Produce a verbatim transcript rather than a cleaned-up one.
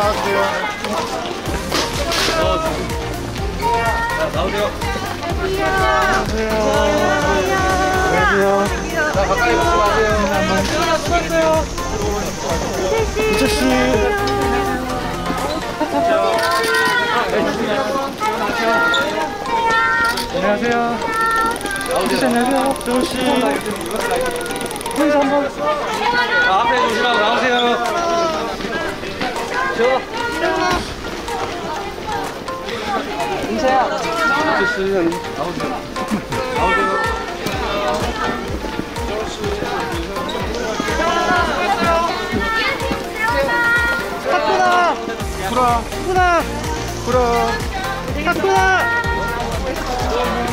나와주세요. 나오세요. 안녕하세요. 자, 가까이 오지 마세요. 수고하셨어요. 우철씨. 안녕하세요. 우철씨 안녕하세요. 정우씨. 혼자 한번. 앞에 조심하고 나오세요. 저. 인사야. 아저씨 나오세요. 나오세요. 타쿠나. 쿠라. 쿠나. 쿠라. 타쿠나.